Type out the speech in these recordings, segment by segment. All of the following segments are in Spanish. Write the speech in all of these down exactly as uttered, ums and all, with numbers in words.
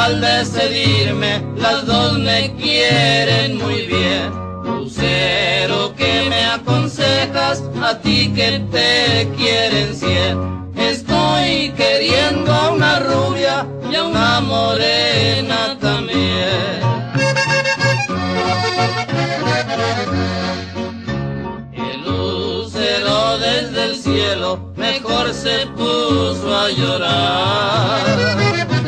al decidirme, las dos me quieren muy bien. Lucero, que me aconsejas, a ti que te quieren cien. Estoy queriendo a una rubia y a una morena también. El lucero desde el cielo mejor se puso a llorar.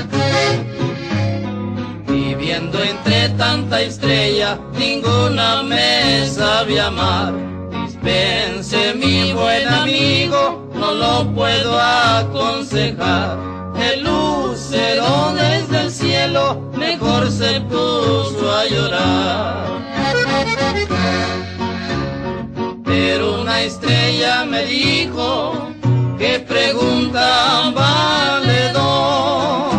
Viviendo entre tanta estrella, ninguna me sabe amar. Dispense, mi buen amigo, no lo puedo aconsejar. El lucero desde el cielo mejor se puso a llorar. Pero una estrella me dijo, ¿qué pregunta valedor?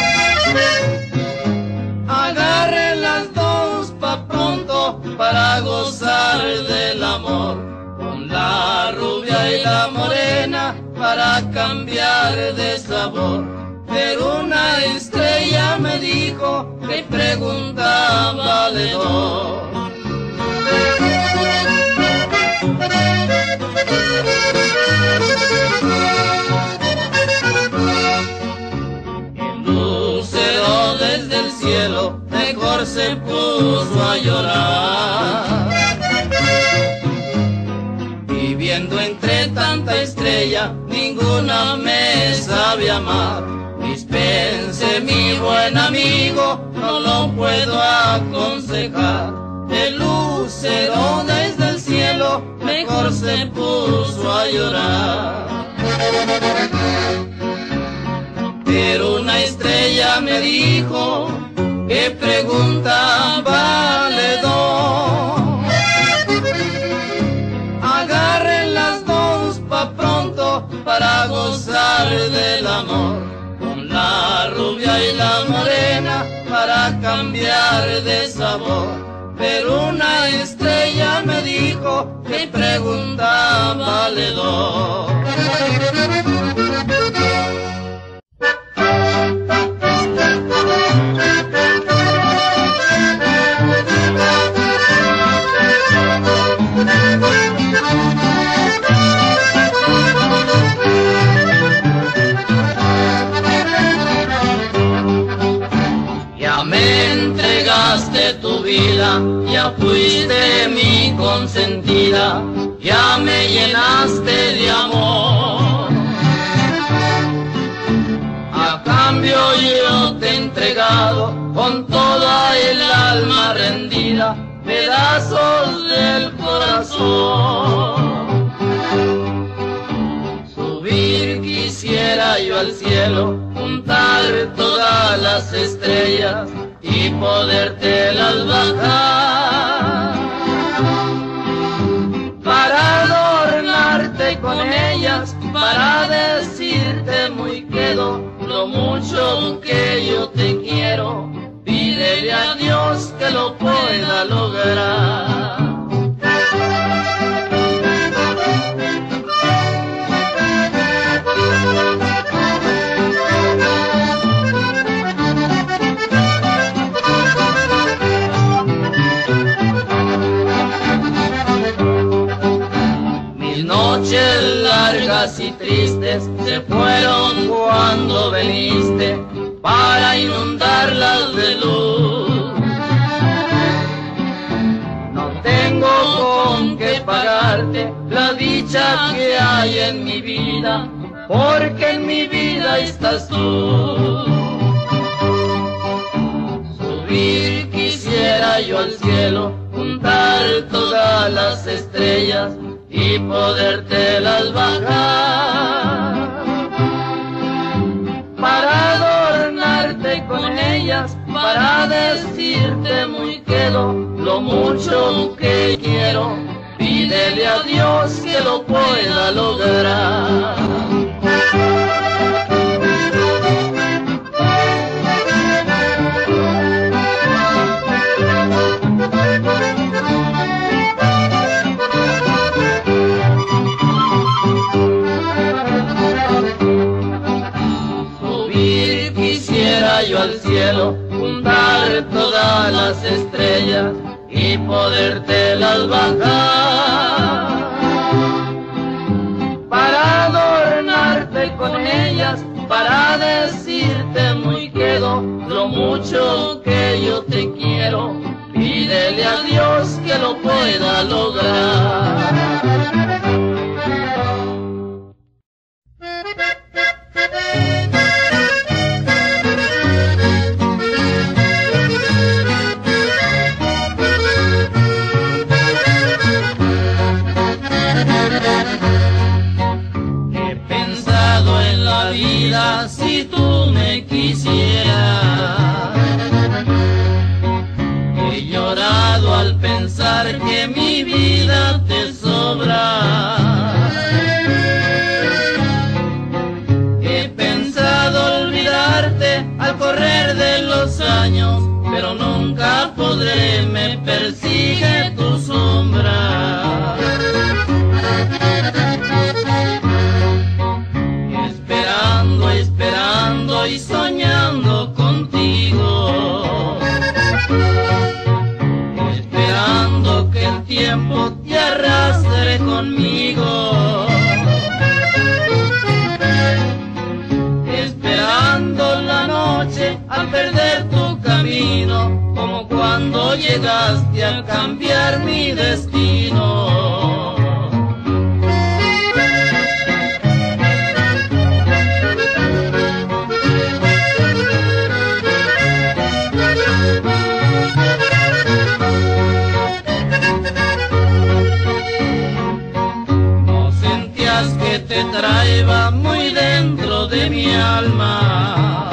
Agarren las dos pa' pronto para gozar del amor. La rubia y la morena para cambiar de sabor. Pero una estrella me dijo, que pregunta valedor. El lucero desde el cielo mejor se puso a llorar. Viviendo entre tanta estrella, ninguna me sabe amar. Dispense, mi buen amigo, no lo puedo aconsejar. El lucero desde el cielo mejor se puso a llorar. Pero una estrella me dijo, ¿qué pregunta valedor? Agarren las dos pa' pronto para gozar del amor. Con la rubia y la morena para cambiar de sabor. Pero una estrella me dijo, ¿qué pregunta valedor? Ya me entregaste tu vida, ya fuiste mi consentida, ya me llenaste de amor. A cambio yo te he entregado con toda el alma rendida pedazos del corazón. Subir quisiera yo al cielo, juntar todas las estrellas y podértelas bajar, para adornarte con ellas, para decirte muy quedo lo mucho que yo te quiero. Pídele a Dios que lo pueda lograr. Noches largas y tristes se fueron cuando veniste para inundarlas de luz. No tengo con qué pagarte la dicha que hay en mi vida, porque en mi vida estás tú. Subir quisiera yo al cielo, juntar todas las estrellas y podértelas bajar, para adornarte con ellas, para decirte muy quedo lo mucho que quiero. Pídele a Dios que lo pueda lograr. yo al cielo, juntar todas las estrellas y podértelas bajar, para adornarte con ellas, para decirte muy quedo lo mucho que yo te quiero. Pídele a Dios que lo pueda lograr. He pensado en la vida si tú me quisieras. He llorado al pensar que mi vida te sobra. He pensado olvidarte al correr de los años, pero nunca podré, me persigue tu sombra. Esperando, esperando y soñando contigo, esperando que el tiempo te arrastre conmigo, esperando la noche al perder tu camino, como cuando llegaste a cambiar mi destino. Que te traía muy dentro de mi alma,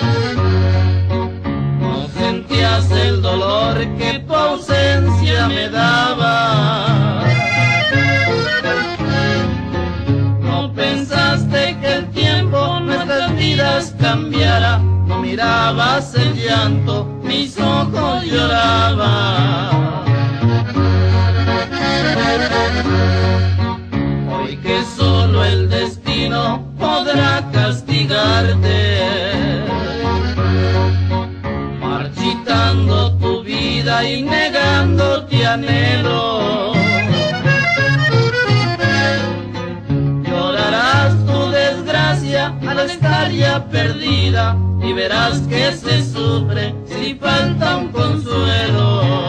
no sentías el dolor que tu ausencia me daba, no pensaste que el tiempo nuestras vidas cambiara, no mirabas el llanto, mis ojos lloraban. Hoy que solo el destino podrá castigarte, marchitando tu vida y negándote anhelo, llorarás tu desgracia al estar ya perdida y verás que se sufre si falta un consuelo.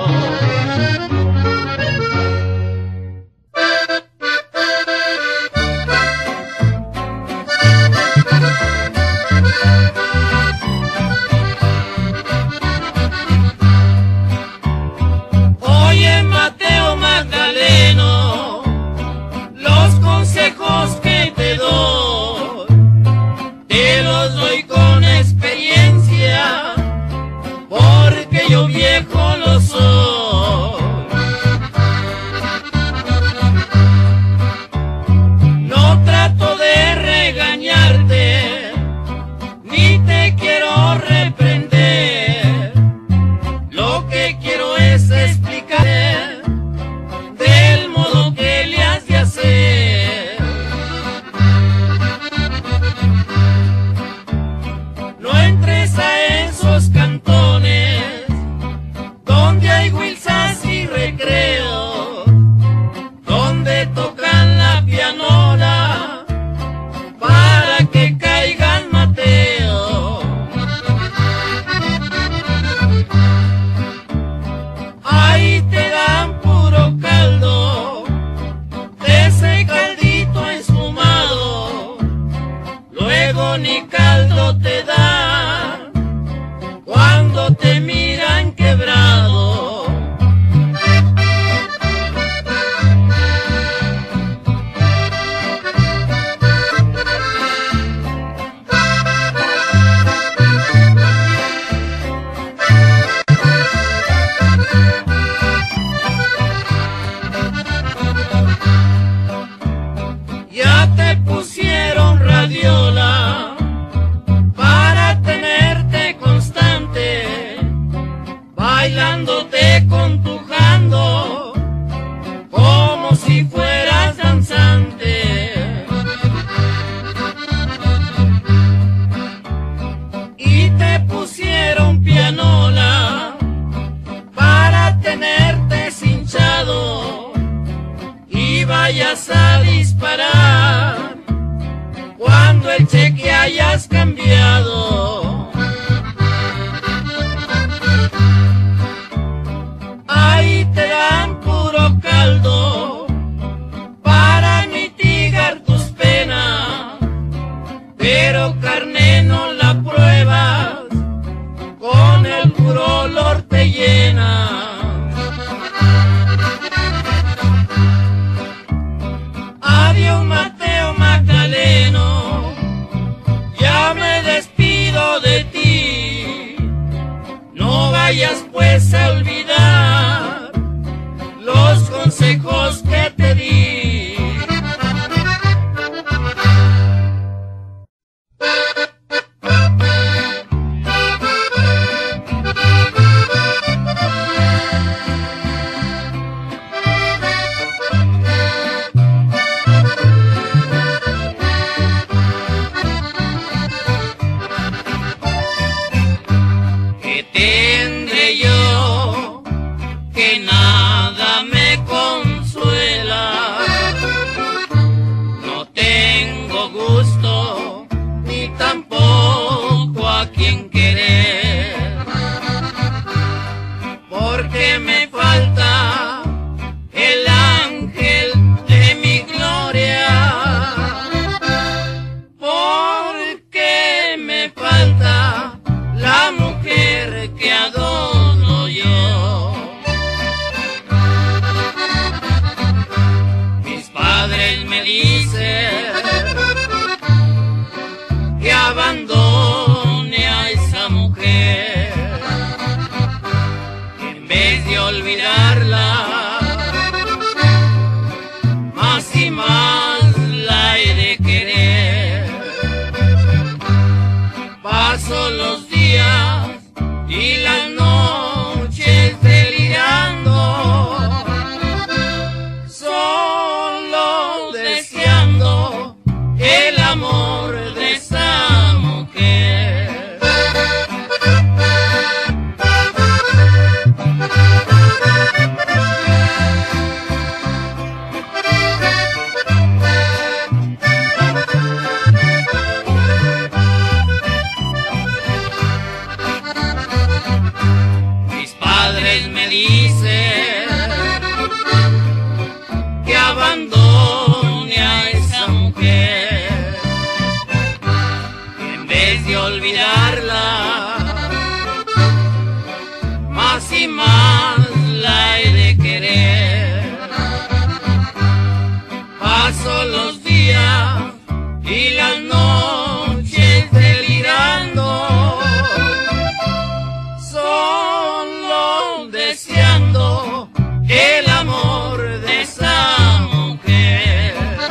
Yo viejo lo soy, no trato de regañarte, ni te quiero reprender, lo que quiero es explicarte del modo que le has de hacer. No entres a esos cantones donde hay huilzas y recreo, donde tocan la pianola para que caigan Mateo. Ahí te dan puro caldo, de ese caldito esfumado, luego ni caldo te dan cuando te miran quebrado. Ya te pusieron radiola cuando el cheque hayas cambiado. Ahí te dan puro caldo para mitigar tus penas, pero carne no la pruebas, con el puro olor te llena. Adiós Mateo Magdaleno, ya me despido de ti. No vayas pues a olvidar los consejos que te di. Tendré yo que nada me consuela, no tengo gusto ni tampoco a quien querer, porque me falta el ángel de mi gloria, porque me falta la mujer que adoro yo. Mis padres me dicen que abandone a esa mujer, que en vez de olvidarla, más y más la he de querer. Paso los días y las noches delirando, solo deseando el amor de esa mujer. Me dicen que abandone a esa mujer, que en vez de olvidarla, más y más la he de querer. Paso los días y las noches delirando, deseando el amor de esa mujer.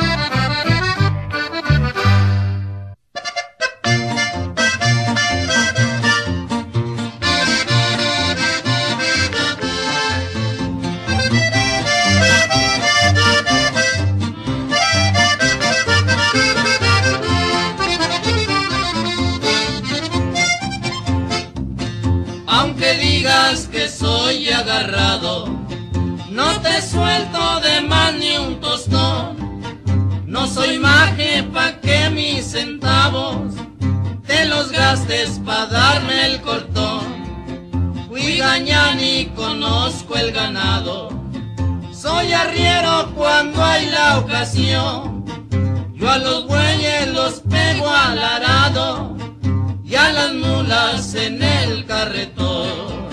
Aunque digas que soy agarrado, no te suelto de más ni un tostón. No soy maje pa' que mis centavos te los gastes pa' darme el cortón. Fui gañán y conozco el ganado, soy arriero cuando hay la ocasión. Yo a los bueyes los pego al arado y a las mulas en el carretón.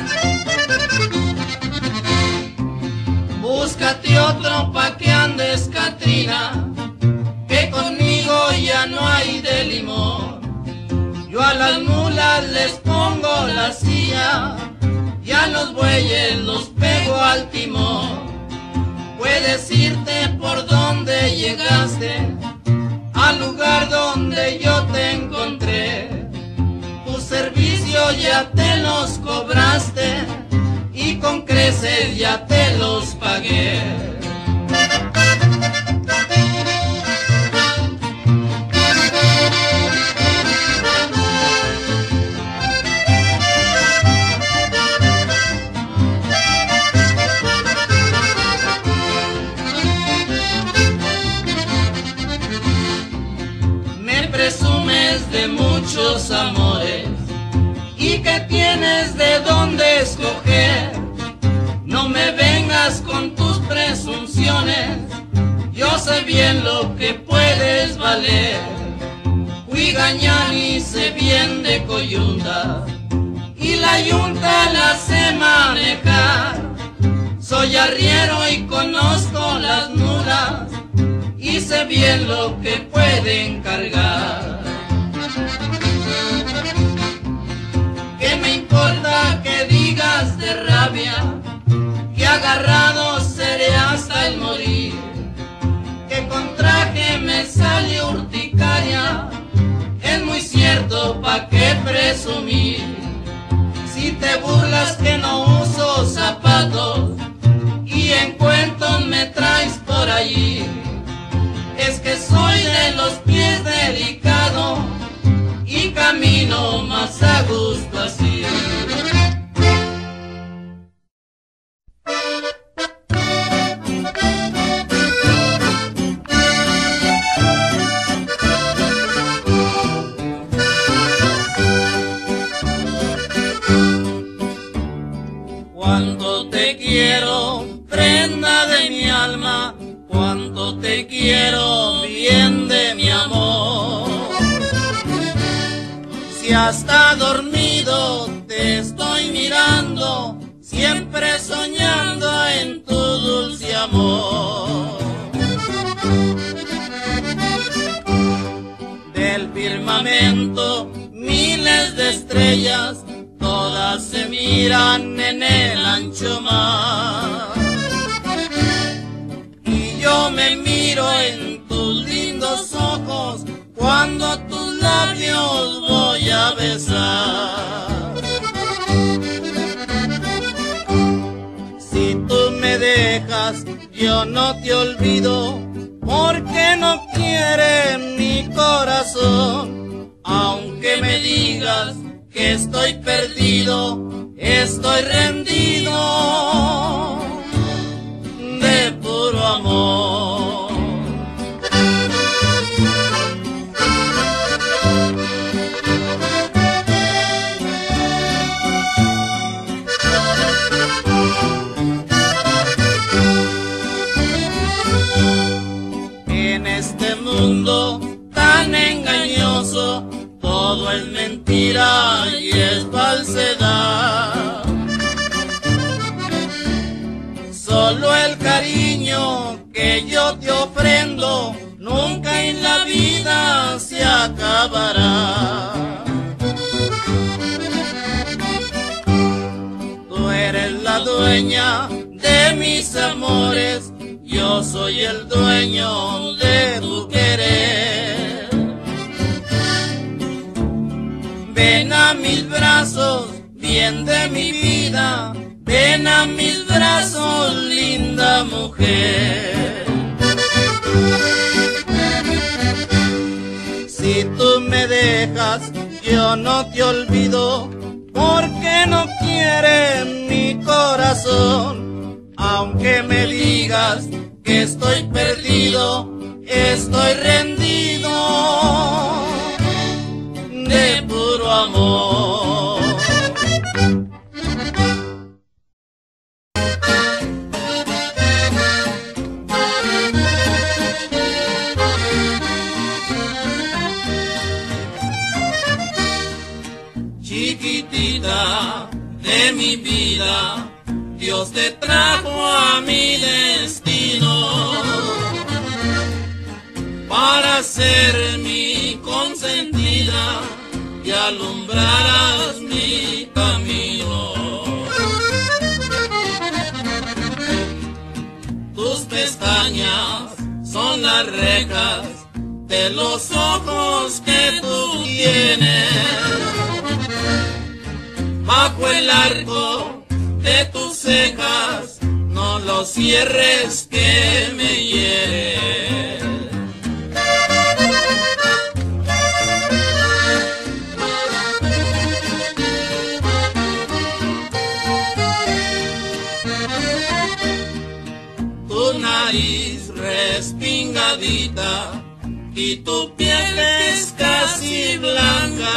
Búscate otro pa' que andes, Catrina, que conmigo ya no hay de limón. Yo a las mulas les pongo la silla y a los bueyes los pego al timón. Puedes irte por donde llegaste, al lugar donde yo te encontré. Tu servicio ya te los cobraste y con creces ya te los pagué. Me presumo de muchos amores y que tienes de dónde escoger. No me vengas con tus presunciones, yo sé bien lo que puedes valer. Huigañani sé bien de coyunda y la yunta la sé manejar. Soy arriero y conozco las mulas y sé bien lo que pueden cargar. ¿Qué me importa que digas de rabia? Que agarrado seré hasta el morir. Que con traje me sale urticaria, es muy cierto, pa' qué presumir. Si te burlas que no uso zapatos y en cuentos me traes por allí, es que soy de los pies delicados y camino más a gusto así. Cuánto te quiero, prenda de mi alma, cuánto te quiero, bien de mi amor. Si hasta dormido te estoy mirando, siempre soñando en tu dulce amor. Del firmamento miles de estrellas, todas se miran en el ancho mar. Y yo me miro en tus lindos ojos, cuando tus labios voy a besar. Si tú me dejas, yo no te olvido, porque no quiere mi corazón. Aunque me digas que estoy perdido, estoy rendido de puro amor. En este mundo tan engañoso, todo es mentira y es falsedad. Solo el cariño que yo te ofrendo nunca en la vida se acabará. Tú eres la dueña de mis amores, yo soy el dueño de tu querer. Ven a mis brazos, bien de mi vida, ven a mis brazos, linda mujer. Si tú me dejas, yo no te olvido, porque no quiere mi corazón. Aunque me digas que estoy perdido, estoy rendido de puro amor. Chiquitita de mi vida, Dios te trajo a mi destino para ser mi consentida y alumbrarás mi camino. Tus pestañas son las rejas de los ojos que tú tienes. Bajo el arco de tus cejas, no lo cierres que me hiere. Tu nariz respingadita y tu piel escasa así blanca,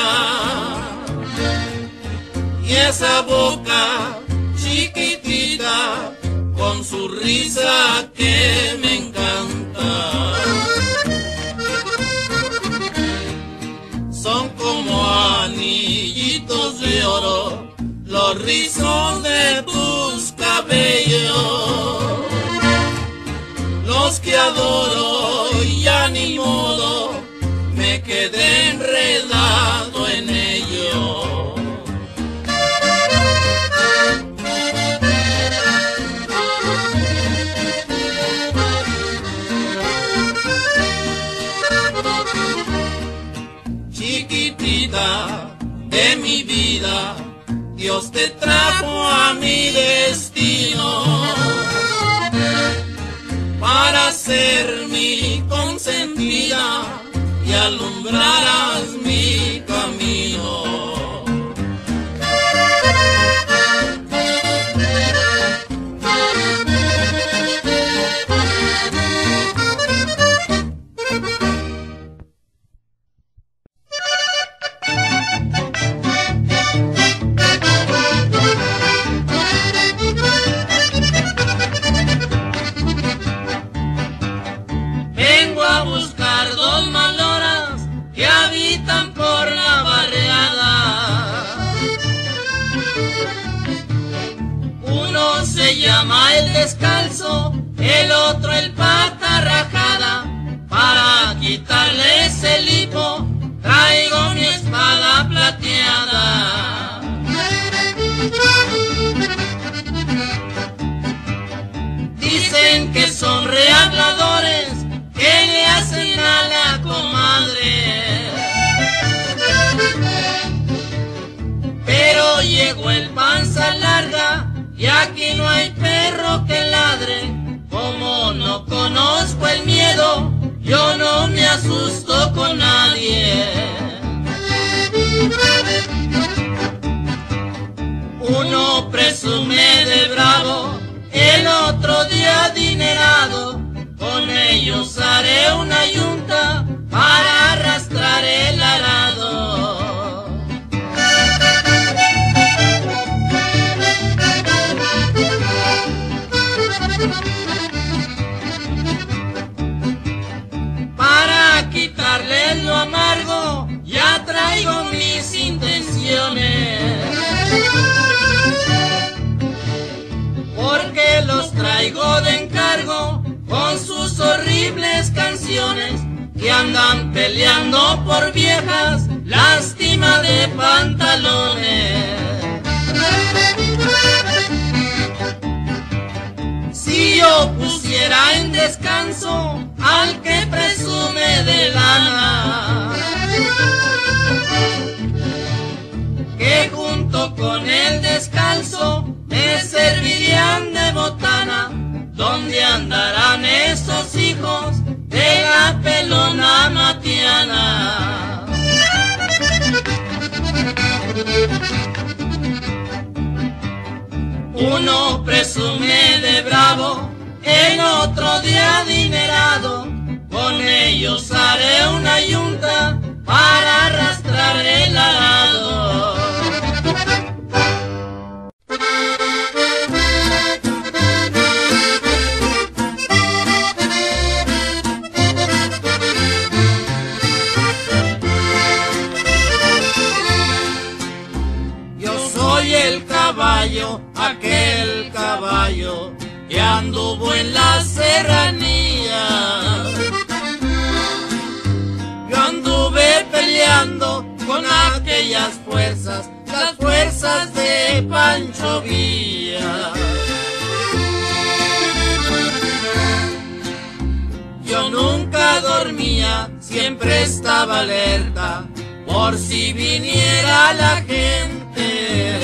y esa boca chiquitita con su risa que me encanta. Son como anillitos de oro los rizos de tus cabellos, los que adoro y ya ni modo, me quedé enredado en ello. Chiquitita de mi vida, Dios te trajo a mi destino para ser mi consentida y alumbrarás mi camino. Vengo a buscar dos maloras que habitan por la barriada. Uno se llama el descalzo, el otro el pata rajada. Para quitarle ese lipo traigo mi espada plateada. Dicen que son rehabladores que le hacen a la comadre, pero llegó el panza larga y aquí no hay perro que ladre. Como no conozco el miedo, yo no me asusto con nadie. Uno presume de bravo, el otro de adinerado. Con ellos haré una yunta para arrastrar el arado. Para quitarles lo amargo, ya traigo mis intenciones, porque los traigo de encargo con sus horribles canciones que andan peleando por viejas, lástima de pantalones. Si yo pusiera en descanso al que presume de lana, que junto con el descalzo me servirían de botana, ¿dónde andarán esos hijos de la pelona matiana? Uno presume de bravo, el otro de adinerado. Con ellos haré una yunta para arrastrar el arado. Caballo, aquel caballo que anduvo en la serranía. Yo anduve peleando con aquellas fuerzas, las fuerzas de Pancho Villa. Yo nunca dormía, siempre estaba alerta, por si viniera la gente.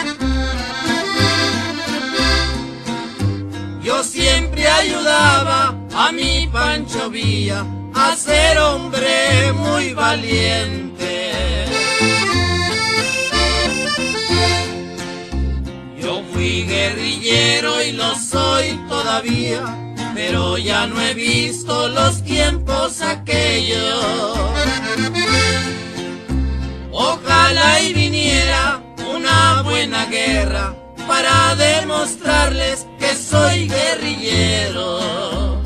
Yo siempre ayudaba a mi Pancho Villa a ser hombre muy valiente. Yo fui guerrillero y lo soy todavía, pero ya no he visto los tiempos aquellos. para demostrarles que soy guerrillero.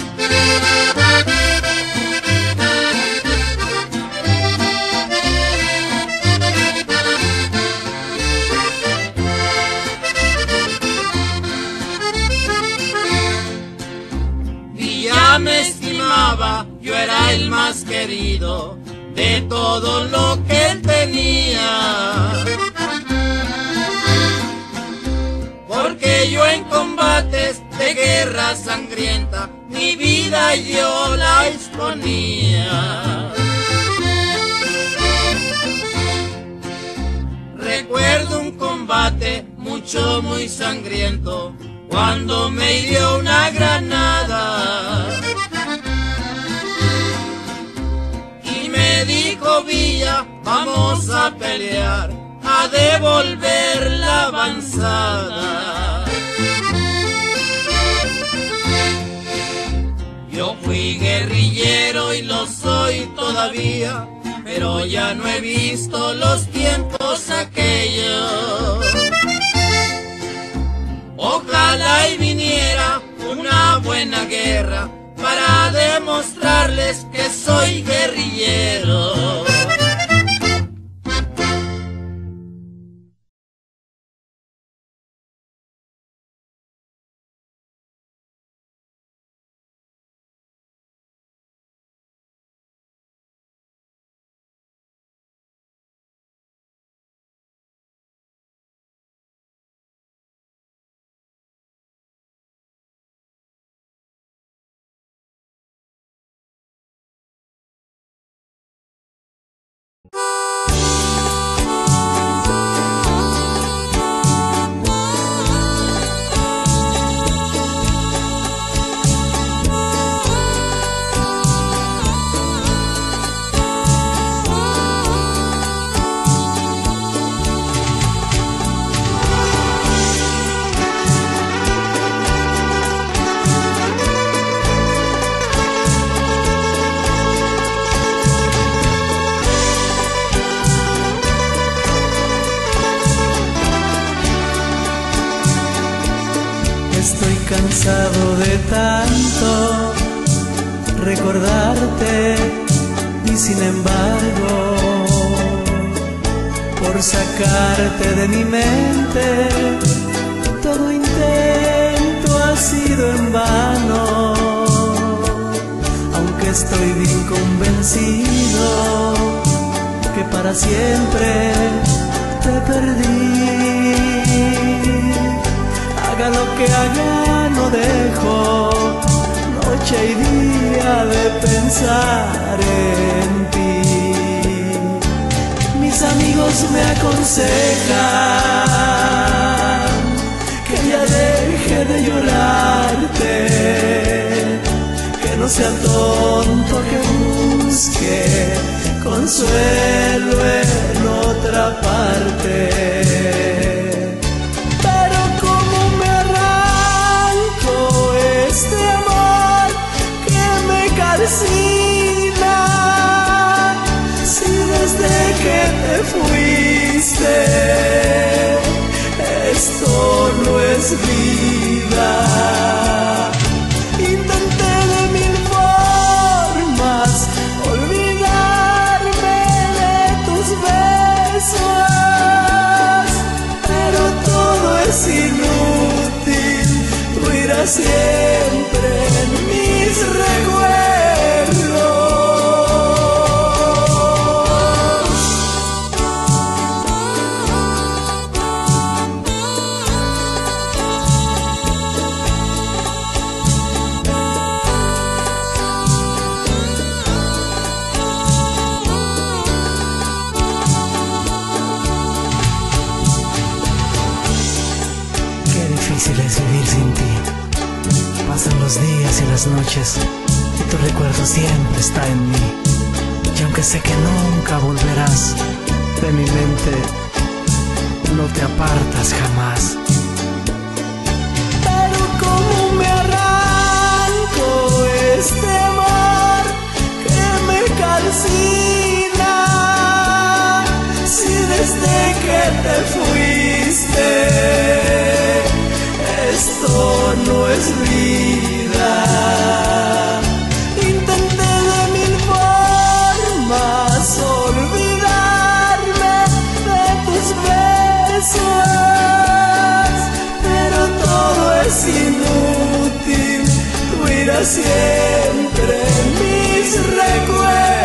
Villa me estimaba, yo era el más querido de todo lo que él tenía, porque yo en combates de guerra sangrienta mi vida yo la exponía. Recuerdo un combate mucho muy sangriento cuando me hirió una granada y me dijo: Villa, vamos a pelear, a devolver la avanzada. Yo fui guerrillero y lo soy todavía, pero ya no he visto los tiempos aquellos. Ojalá y viniera una buena guerra para demostrarles que soy guerrillero. Estoy cansado de tanto recordarte y sin embargo por sacarte de mi mente todo intento ha sido en vano. Aunque estoy bien convencido que para siempre te perdí. Haga lo que haga, no dejo noche y día de pensar en ti. Mis amigos me aconsejan que ya deje de llorarte, que no sea tonto, que busque consuelo en otra parte. Si desde que te fuiste esto no es vida, intenté de mil formas olvidarme de tus besos, pero todo es inútil, tú irás siempre en mis recuerdos. Difícil es vivir sin ti. Pasan los días y las noches y tu recuerdo siempre está en mí. Y aunque sé que nunca volverás de mi mente, no te apartas jamás. Pero cómo me arranco este amor que me calcina, si desde que te fuiste esto no es vida. Intenté de mil formas olvidarme de tus besos, pero todo es inútil, tú irás siempre en mis recuerdos.